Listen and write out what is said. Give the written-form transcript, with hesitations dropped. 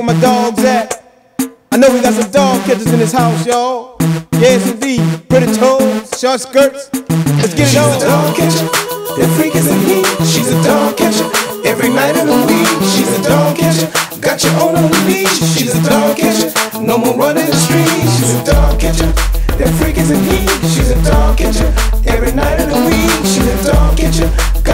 my dogs at? I know we got some dog catchers in this house, y'all. Yes, indeed. Pretty toes, short skirts. Let's get it on. She's a dog catcher. That freak is in heat. She's a dog catcher. Every night of the week. She's a dog catcher. Got you on a leash. She's a dog catcher. No more running the streets. She's a dog catcher. That freak is in heat. She's a dog catcher. Every night of the week. She's a dog catcher.